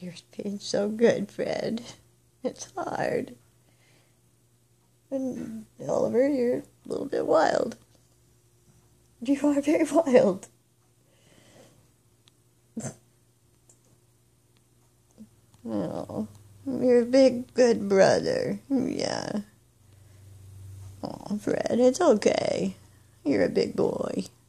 You're being so good, Fred. It's hard. And Oliver, you're a little bit wild. You are very wild. Oh, you're a big, good brother. Yeah. Oh, Fred, it's okay. You're a big boy.